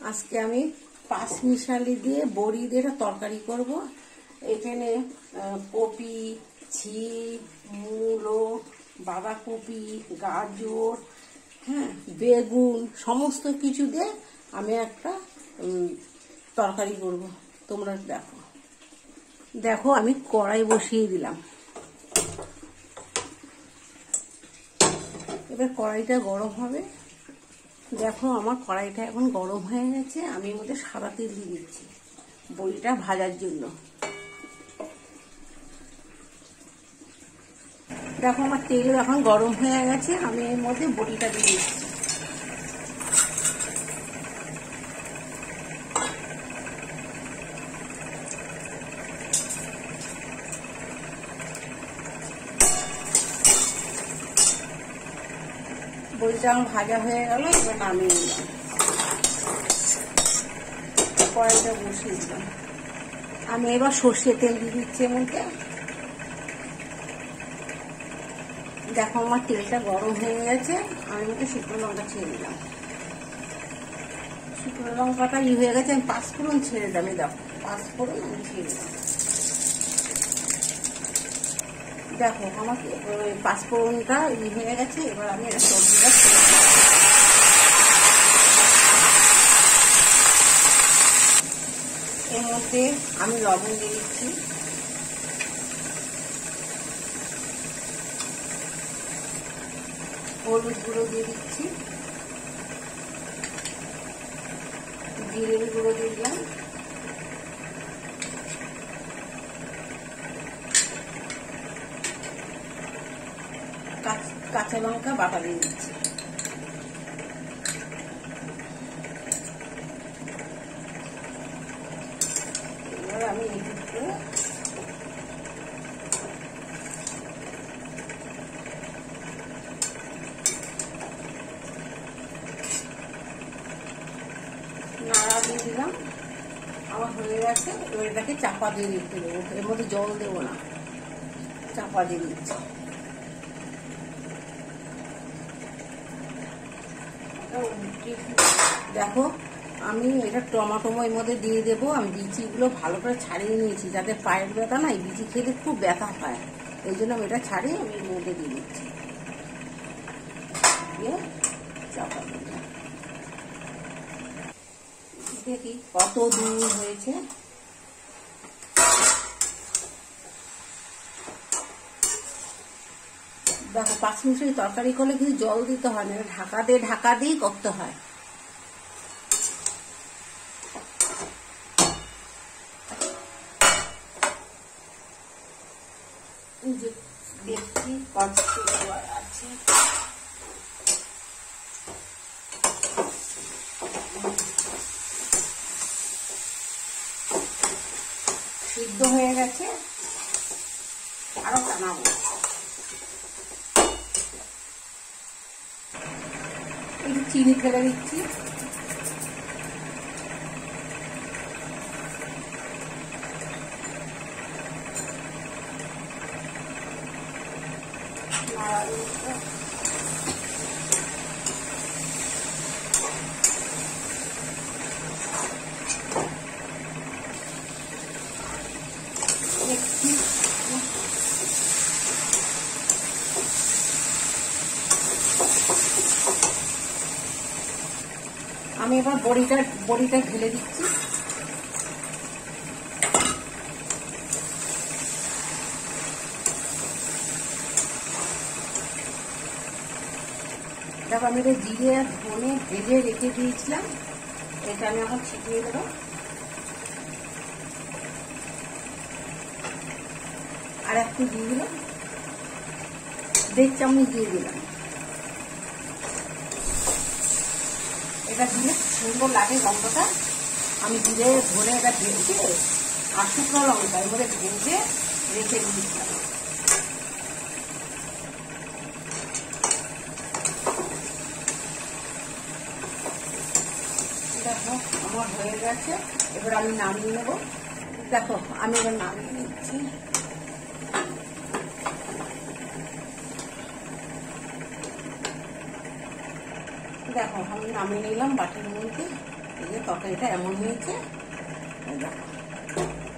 আজকে আমি পাঁচমিশালি দিয়ে বড়ি দিয়ে তরকারি করব। এখানে কপি, ছিপ, মূলো, বাঁধাকপি, গাজর, হ্যাঁ, বেগুন সমস্ত কিছু দিয়ে আমি একটা তরকারি করব। তোমরা দেখো দেখো আমি কড়াই বসিয়ে দিলাম। এবার কড়াইটা গরম হবে। দেখো আমার কড়াইটা এখন গরম হয়ে গেছে। আমি এর মধ্যে সাদা তেল দিয়ে দিচ্ছি বড়িটা ভাজার জন্য। দেখো আমার তেল এখন গরম হয়ে গেছে। আমি এর মধ্যে বড়িটা দিয়ে দিচ্ছি। বড়িটা আমার ভাজা হয়ে গেল। এবার নামিয়ে নিলাম, কড়াইটা বসিয়ে দিলাম। আমি এবার সর্ষের তেল দিয়ে দিচ্ছি এর মধ্যে। দেখো আমার তেলটা গরম হয়ে গেছে। আমি মধ্যে শুকনো লঙ্কা ছেড়ে দিলাম। শুকনো লঙ্কাটা হয়ে গেছে। আমি পাঁচফোড়ন ছেড়ে দিলাম। দেখো পাঁচফোড়ন আমি ছেড়ে দিলাম। দেখো আমার পাঁচফোড়নটা হয়ে গেছে। এবার আমি এটা সবজিটা এর মধ্যে আমি লবণ দিয়ে দিচ্ছি, হলুদ গুঁড়ো দিয়ে দিচ্ছি, জিরের গুঁড়ো দিয়ে দিলাম, কাঁচা লঙ্কা বাটা দিয়ে দিচ্ছি। এবার আমি একটু নাড়া দিয়ে দিলাম। আমার হয়ে গেছে। এবার এটাকে চাপা দিয়ে রেখে দেবো। এর মধ্যে জল দেবো না, চাপা দিয়ে দিচ্ছি। দেখো আমি এটা টমেটো এর মধ্যে দিয়ে দেবো। আমি বিচিগুলো ভালো করে ছাড়িয়ে নিয়েছি, যাতে পায়ের ব্যথা নাই, বিচি খেতে খুব ব্যথা হয়। এই জন্য আমি এটা ছাড়িয়ে আমি এর মধ্যে দিয়ে দিচ্ছি। দিয়ে চাপা দিলাম। দেখি কত দূর হয়েছে। দেখো পাঁচমিশালি তরকারি করলে কিন্তু জল দিতে হয় না, ঢাকা দিয়ে করতে হয়। দেখছি কত আছে। সিদ্ধ হয়ে গেছে, আরো টানাবো। একটু চিনি ফেলে দিচ্ছি। আমি এবার বড়িটা ঢেলে দিচ্ছি। দেখো আমি এটা জিরে আর ধনে ভেজে রেখে দিয়েছিলাম, এটা আমি এখন ছিটিয়ে দেবো। আর একটু দিয়ে দিলাম, 1.5 চামচ দিয়ে দিলাম। এটা দিলে সুন্দর লাগে গন্ধটা। আমি জিরে ধরে এটা ভেজে আর শুকনো লঙ্কা এর মধ্যে ভেজে রেখে দিয়েছিলাম। দেখো আমার হয়ে গেছে। এবার আমি নামিয়ে নেব। দেখো আমি এবার নামিয়ে নিচ্ছি। দেখো আমি নামিয়ে নিলাম বাটির মধ্যে। এই যে তরকারিটা এমন হয়েছে। দেখো